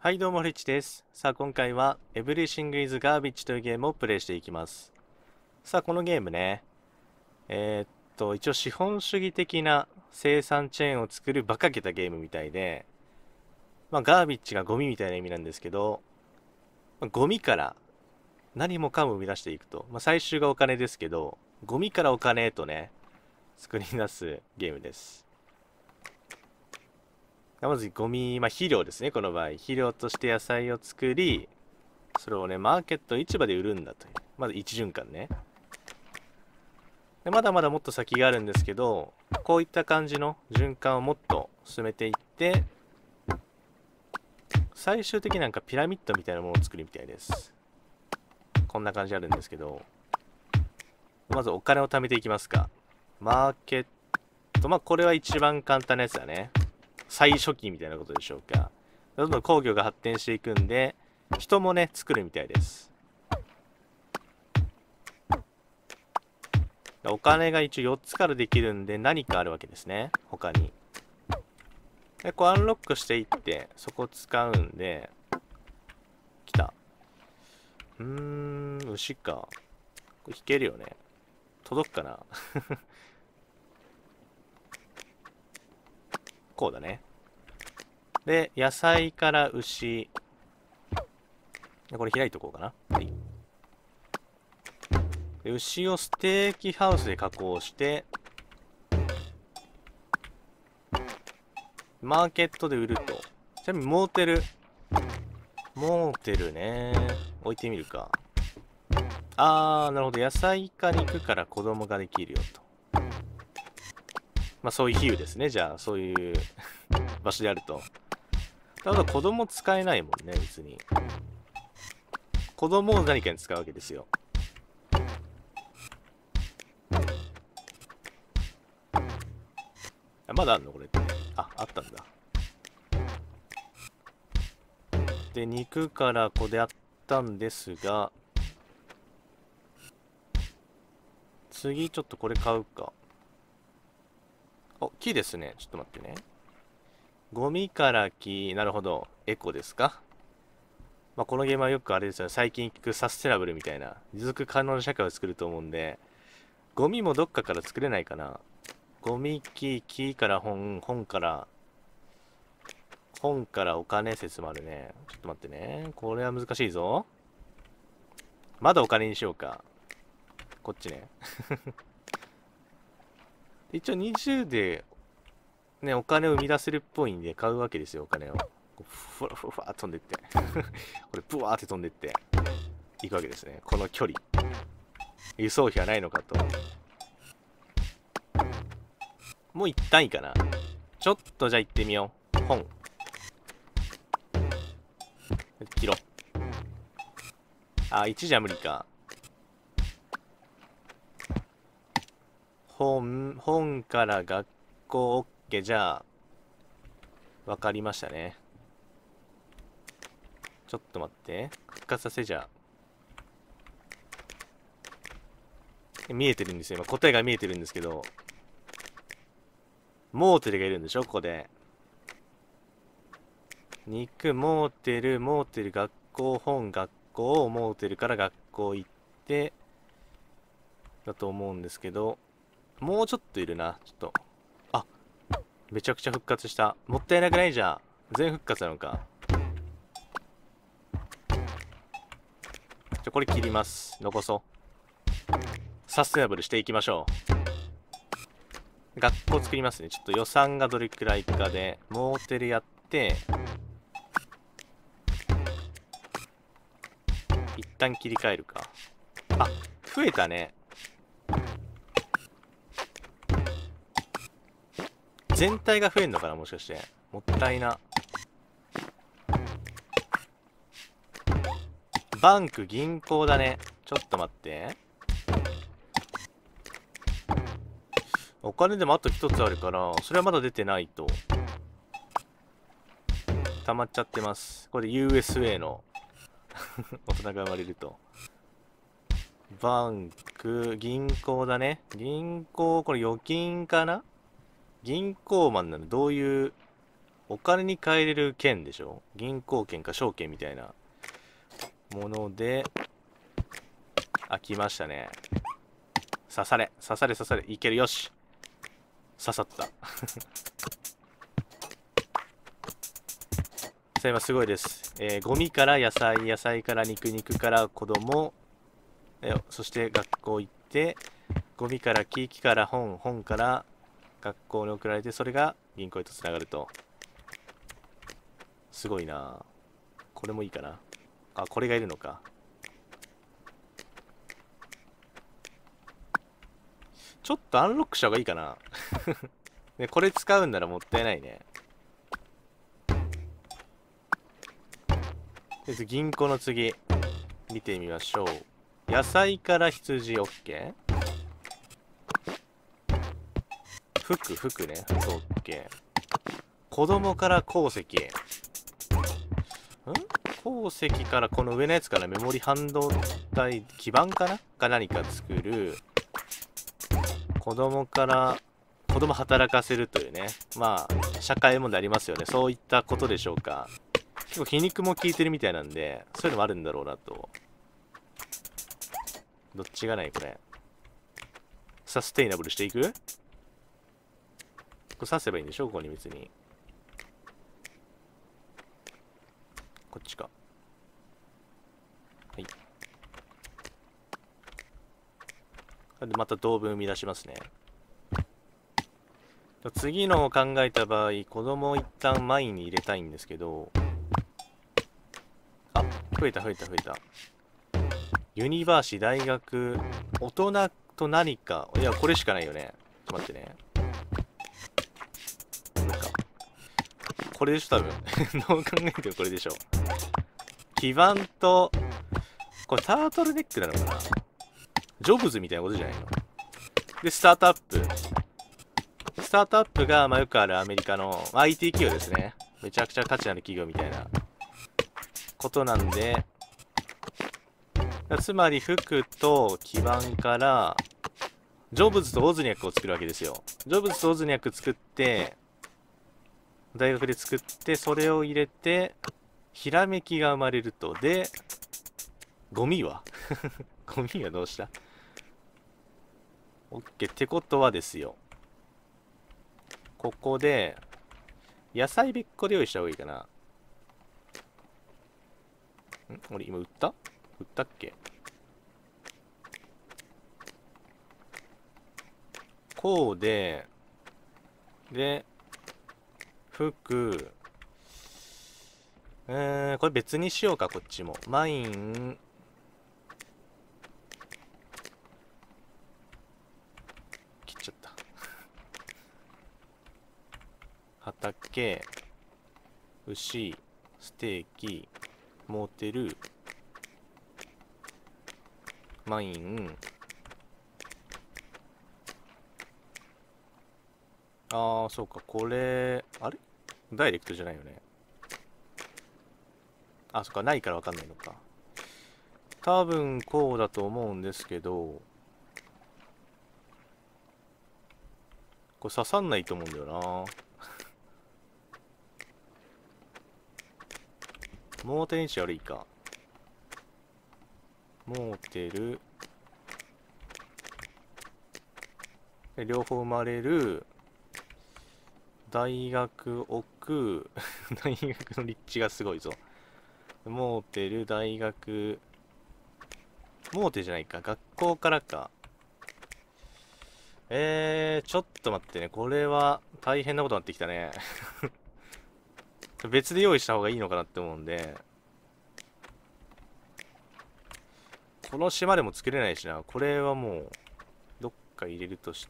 はい、どうも、リッチです。さあ、今回は Everything is Garbage というゲームをプレイしていきます。さあ、このゲームね、一応資本主義的な生産チェーンを作る馬鹿げたゲームみたいで、ガービッジがゴミみたいな意味なんですけど、ゴミから何もかも生み出していくと。最終がお金ですけど、ゴミからお金へとね、作り出すゲームです。まずゴミ、肥料ですね、この場合。肥料として野菜を作り、それをね、マーケット、市場で売るんだという。まず一循環ね。でまだまだもっと先があるんですけど、こういった感じの循環をもっと進めていって、最終的になんかピラミッドみたいなものを作るみたいです。こんな感じあるんですけど、まずお金を貯めていきますか。マーケット、これは一番簡単なやつだね。最初期みたいなことでしょうか。どんどん工業が発展していくんで、人もね、作るみたいです。お金が一応4つからできるんで何かあるわけですね。他に。で、こうアンロックしていって、そこ使うんで、来た。牛か。これ引けるよね。届くかなこうだね。で、野菜から牛。これ開いとこうかな。はい。で牛をステーキハウスで加工して、マーケットで売ると。ちなみにモーテル。モーテルね。置いてみるか。なるほど。野菜か肉から子供ができるよと。そういう比喩ですね。じゃあ、そういう場所であると。ただ子供使えないもんね、別に。子供を何かに使うわけですよ。まだあんのこれって。あったんだ。で、肉から子であったんですが、次ちょっとこれ買うか。木ですね。ちょっと待ってね。ゴミから木、なるほど。エコですか。このゲームはよくあれですよね。最近聞くサステナブルみたいな、持続可能な社会を作ると思うんで、ゴミもどっかから作れないかな。ゴミ木から本からお金説もあるね。ちょっと待ってね。これは難しいぞ。まだお金にしようか。こっちね。一応20でね、お金を生み出せるっぽいんで買うわけですよ、お金を。ふわふわふわ飛んでって。これ、ブワーって飛んでって、いくわけですね。この距離。輸送費はないのかと。もう一旦いいかな。ちょっとじゃあ行ってみよう。本。切ろう。1じゃ無理か。本から学校 OK。じゃあ、わかりましたね。ちょっと待って。復活させじゃあ。見えてるんですよ。今答えが見えてるんですけど、モーテルがいるんでしょここで。肉、モーテル、学校、本、学校、モーテルから学校行って、だと思うんですけど、もうちょっといるな。ちょっと。あ、めちゃくちゃ復活した。もったいなくないじゃん。全復活なのか。これ切ります。残そう。サステナブルしていきましょう。学校作りますね。ちょっと予算がどれくらいかで、モーテルやって、一旦切り替えるか。増えたね。全体が増えんのかなもしかして。もったいな。バンク、銀行だね。ちょっと待って。お金でもあと一つあるから、それはまだ出てないと。溜まっちゃってます。これ USA の大人が生まれると。バンク、銀行だね。銀行、これ預金かな。銀行マンなのどういうお金に換えれる券でしょ。銀行券か証券みたいなもので、あ、来ましたね。刺され、刺され、刺され。いける、よし。刺さった。さあ、今すごいです。ゴミから野菜、野菜から肉、肉から子供、そして学校行って、ゴミから木、木から本、本から学校に送られて、それが銀行へとつながると。すごいな。これもいいかな。あ、これがいるのか。ちょっとアンロックした方がいいかな。ね、これ使うんならもったいないね。銀行の次、見てみましょう。野菜から羊 OK。服、服ね。服 OK。子供から鉱石。鉱石からこの上のやつからメモリ半導体基板かなか何か作る。子供から子供働かせるというね。まあ社会問題ありますよね。そういったことでしょうか。結構皮肉も効いてるみたいなんで、そういうのもあるんだろうなと。どっちがないこれ。サステイナブルしていく？これ刺せばいいんでしょここに別に。こっちか。はい。でまた動文生み出しますね。次のを考えた場合、子供を一旦前に入れたいんですけど、あ、増えた増えた増えた。ユニバーシ大学、大人と何か、いや、これしかないよね。ちょっと待ってね。なんか、これでしょ、多分。どう考えてもこれでしょ。基板と、これタートルネックなのかな？ジョブズみたいなことじゃないの？で、スタートアップ。スタートアップが、まあ、よくあるアメリカの IT 企業ですね。めちゃくちゃ価値のある企業みたいなことなんで、つまり服と基板から、ジョブズとオズニャックを作るわけですよ。ジョブズとオズニャック作って、大学で作って、それを入れて、ひらめきが生まれると。で、ゴミはゴミはどうした？ OK ってことはですよ。ここで、野菜別個で用意した方がいいかな。俺今売ったっけ？こうで、で、服、これ別にしようか、こっちも。マイン、切っちゃった。畑、牛、ステーキ、モーテル、マイン、ああ、そうか、これ、あれダイレクトじゃないよね。あ、そっか、ないからわかんないのか。多分こうだと思うんですけど、これ刺さんないと思うんだよな。モーテルにし悪いか。モーテル。両方生まれる。大学置く。大学の立地がすごいぞ。モーテル、大学。モーテルじゃないか。学校からか。ちょっと待ってね。これは大変なことになってきたね。別で用意した方がいいのかなって思うんで。この島でも作れないしな。これはもう、どっか入れるとして。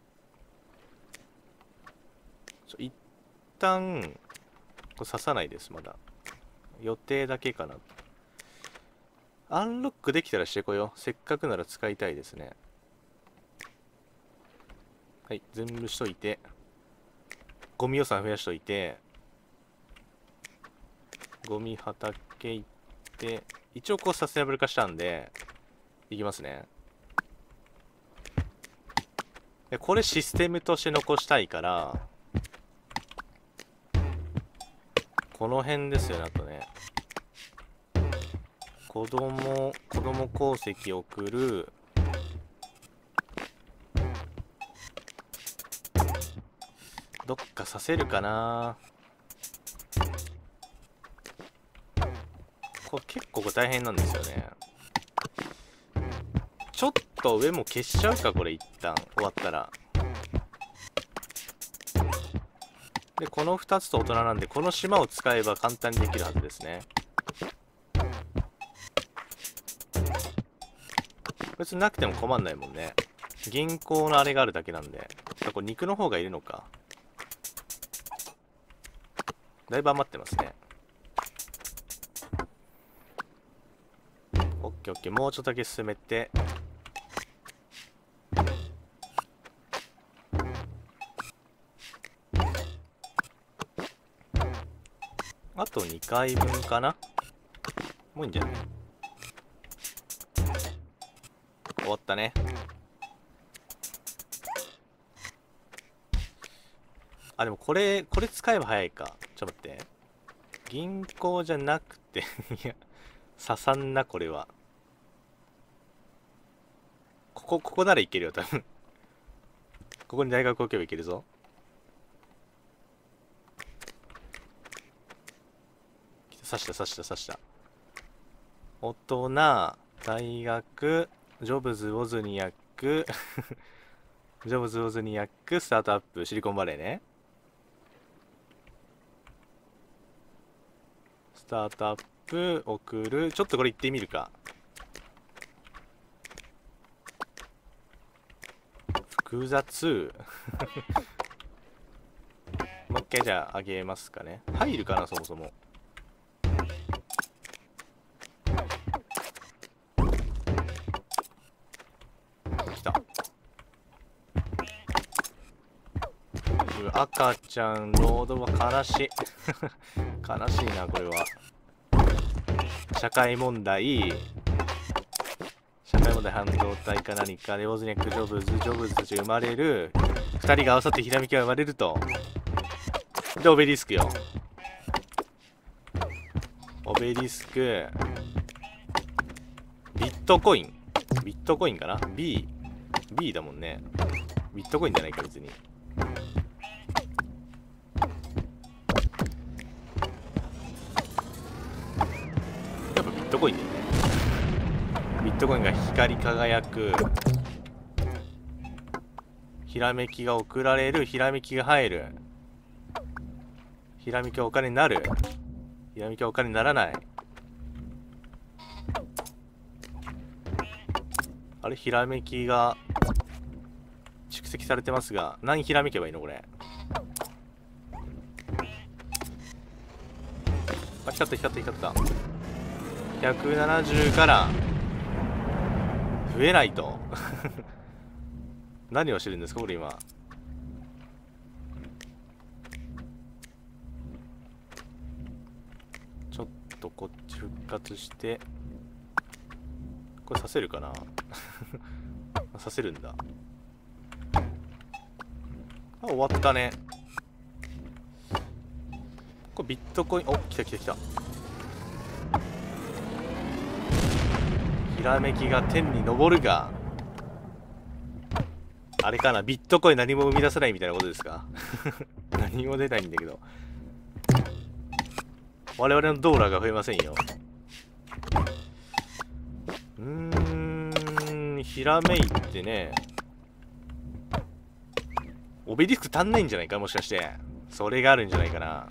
一旦、これ刺さないです、まだ。予定だけかな。アンロックできたらしてこよう。せっかくなら使いたいですね。はい、全部しといて。ゴミ予算増やしといて。ゴミ畑行って。一応こうサステナブル化したんで、いきますね。でこれシステムとして残したいから、 この辺ですよね。あとね、子供鉱石送る。どっかさせるかな。これ結構大変なんですよね。ちょっと上も消しちゃうか、これ一旦終わったら。で、この2つと大人なんで、この島を使えば簡単にできるはずですね。別になくても困んないもんね。銀行のあれがあるだけなんで。これ肉の方がいるのか。だいぶ余ってますね。オッケーオッケー。もうちょっとだけ進めて。あと2回分かな。もういいんじゃない？終わったね。あ、でもこれ使えば早いか。ちょっと待って。銀行じゃなくていや、刺さんな、これは。ここならいけるよ、多分。ここに大学置けばいけるぞ。刺した。大人、大学、ジョブズ・ウォズニアック、ジョブズ・ウォズニアック、スタートアップ、シリコンバレーね。スタートアップ、送る。ちょっとこれ行ってみるか。複雑。もう一回じゃあ上げますかね。入るかな、そもそも。来た。赤ちゃん、ロードは悲しい。悲しいな、これは。社会問題、半導体か何かで、ウォズニャック、ジョブズたちが生まれる。2人が合わさってひらめきが生まれると。で、オベリスクよ。オベリスク、ビットコインかな？ B だもんね。ビットコインじゃないか、別に。やっぱビットコインだよね。ビットコインが光り輝く。ひらめきが送られる。ひらめきが入る。ひらめきはお金になる。ひらめきはお金にならない。あれ、ひらめきが蓄積されてますが、何ひらめけばいいのこれ。あ、光った。170から増えないと。何をしてるんですかこれ今。ちょっとこっち復活して、これさせるかな。させるんだ。あ、終わったね。これビットコイン、お、来た。ひらめきが天に昇るが、あれかな、ビットコイン何も生み出せないみたいなことですか。何も出ないんだけど。我々のドーラーが増えませんよ。ひらめいてね。オベリスク足んないんじゃないかもしかして。それがあるんじゃないかな。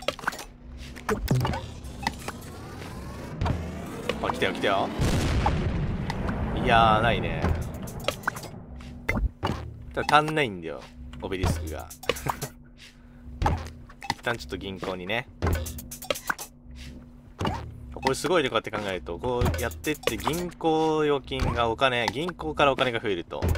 あ、来たよ。いやー、ないね。ただ足んないんだよ、オベリスクが。一旦ちょっと銀行にね。これすごいね、こうやって考えると。こうやってって銀行預金が銀行からお金が増えると。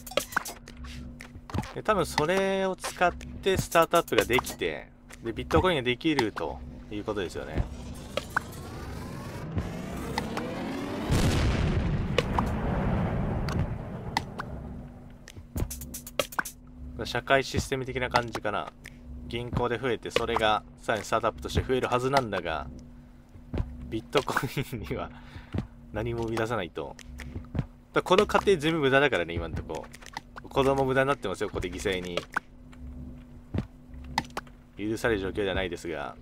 で、多分それを使ってスタートアップができて、で、ビットコインができるということですよね。社会システム的な感じかな。 銀行で増えて、それがさらにスタートアップとして増えるはずなんだが、ビットコインには何も生み出さないと。この過程全部無駄だからね、今んとこ。子供無駄になってますよ、ここで犠牲に。許される状況ではないですが。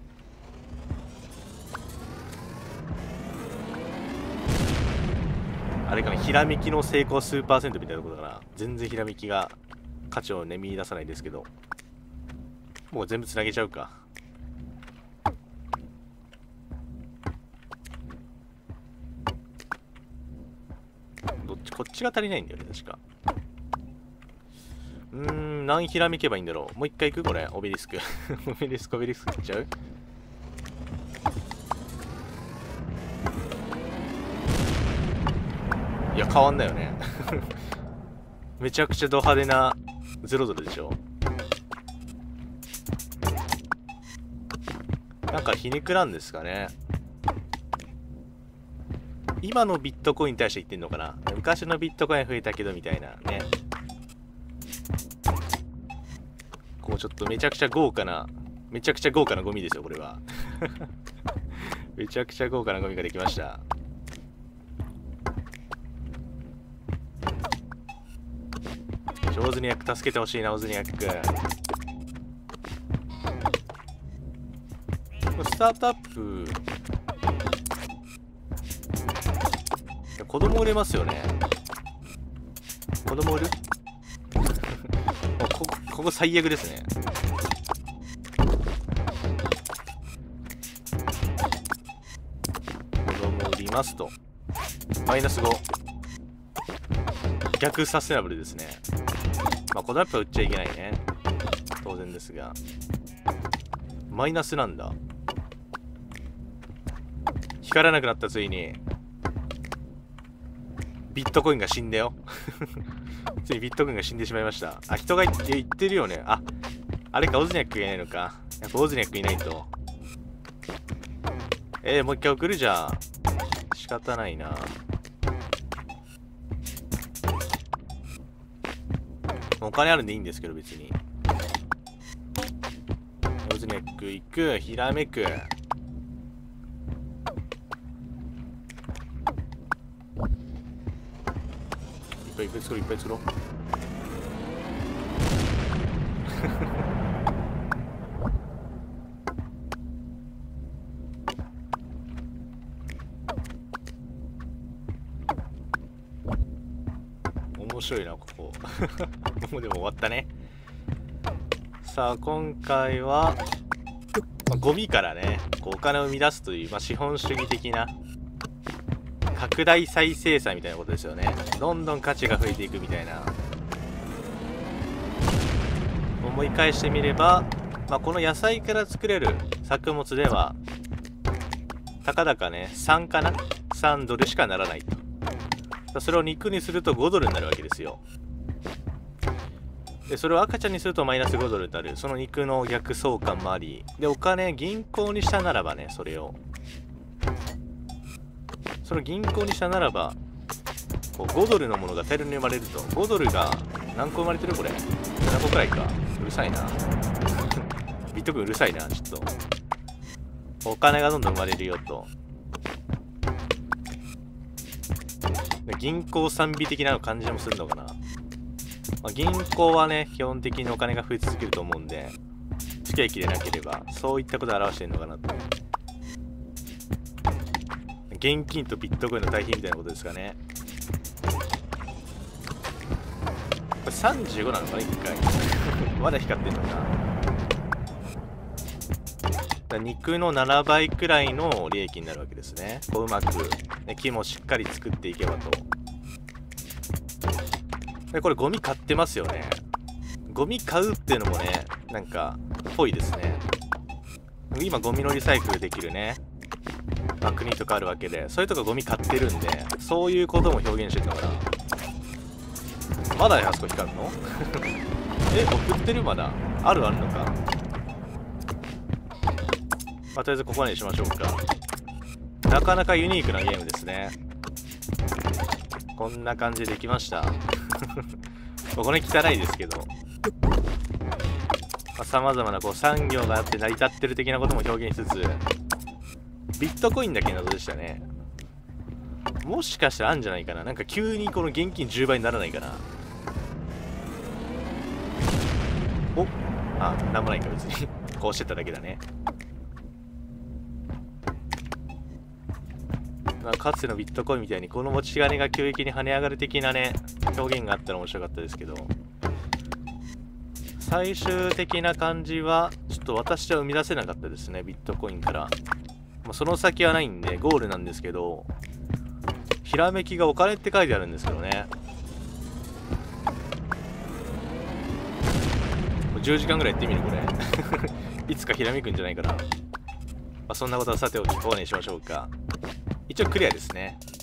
あれかな、ひらめきの成功数%みたいなところだから、全然ひらめきが価値をね、見出さないですけど。もう全部つなげちゃうか。こっちが足りないんだよね、確か。何ひらめけばいいんだろう。もう一回行くこれ、オベリスク。オベリスクいっちゃう？いや、変わんないよね。めちゃくちゃド派手な0ドルでしょ。なんか皮肉なんですかね。今のビットコインに対して言ってんのかな。昔のビットコイン増えたけどみたいなね。こうちょっとめちゃくちゃ豪華なゴミですよ、これは。めちゃくちゃ豪華なゴミができました。オズニャック助けてほしいな、オズニャック。スタートアップ、子供売れますよね。子供売るここ最悪ですね。子供売りますと。マイナス5。逆サステナブルですね。まあ、子供やっぱ売っちゃいけないね。当然ですが。マイナスなんだ。光らなくなった、ついに。ビットコインが死んだよ。ついにビットコインが死んでしまいました。あ、人が言ってるよね。あ、あれか、オズニャックがいないのか。やっぱオズニャックいないと。もう一回送るじゃん。仕方ないな。お金あるんでいいんですけど、別に。オズニャック行く、ひらめく。いっぱい作ろう、いっぱい作ろう。面白いな、ここ。もうでも終わったね。さあ、今回は、ゴミからね、こうお金を生み出すという、資本主義的な、拡大再生産みたいなことですよね。どんどん価値が増えていくみたいな。思い返してみれば、この野菜から作れる作物では、たかだかね、3かな ?3 ドルしかならないと。それを肉にすると5ドルになるわけですよ。で、それを赤ちゃんにするとマイナス5ドルになる。その肉の逆相関もあり。で、お金、銀行にしたならばね、その銀行にしたならば、こう5ドルのものが大量に生まれると。5ドルが何個生まれてるこれ。7個くらいか。うるさいな。ビットコインうるさいな、ちょっと。お金がどんどん生まれるよと。銀行賛美的な感じもするのかな。銀行はね、基本的にお金が増え続けると思うんで、不景気でなければ、そういったことを表しているのかなと。現金とビットコインの対比みたいなことですかね。これ35なのかな、1回。まだ光ってんのかな。肉の7倍くらいの利益になるわけですね。こううまく、ね、木もしっかり作っていけばと。で、これゴミ買ってますよね。ゴミ買うっていうのもね、なんか、ぽいですね。今ゴミのリサイクルできるね。国とかあるわけで、そういうとこゴミ買ってるんで、そういうことも表現してるのかな。まだあそこ光るの？送ってるまだあるのか。とりあえずここまでにしましょうか。なかなかユニークなゲームですね。こんな感じでできました。これ汚いですけど。 さまざまなこう産業があって成り立ってる的なことも表現しつつ、ビットコインだけ謎でしたね。もしかしたらあるんじゃないかな。なんか急にこの現金10倍にならないかな。お、あ、なんもないか別にこうしてただけだね。まあ、かつてのビットコインみたいにこの持ち金が急激に跳ね上がる的なね表現があったら面白かったですけど、最終的な感じはちょっと私は生み出せなかったですね、ビットコインから。まあ、その先はないんでゴールなんですけど、ひらめきがお金って書いてあるんですけどね。10時間ぐらいやってみるこれいつかひらめくんじゃないかな。まあ、そんなことはさておきこうにしましょうか。一応クリアですね。